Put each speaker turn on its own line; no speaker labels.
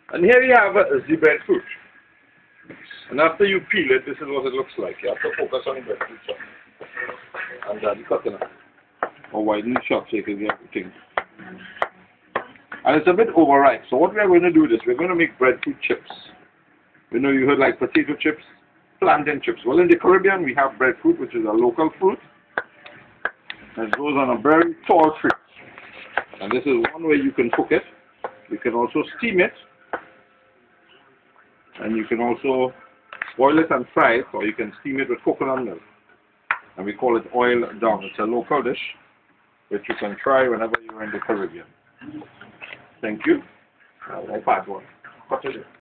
And here you have the breadfruit. And after you peel it, this is what it looks like. You have to focus on the breadfruit chop. And then cut it up. Or widen the chop so you can get everything. And it's a bit overripe. So what we are going to do is we're going to make breadfruit chips. You know, you heard like potato chips, plantain chips. Well, in the Caribbean, we have breadfruit, which is a local fruit. And it grows on a very tall tree. And this is one way you can cook it. You can also steam it. And you can also boil it and fry it, or you can steam it with coconut milk. And we call it oil down. It's a local dish, which you can try whenever you're in the Caribbean. Thank you. My part one. Cut it.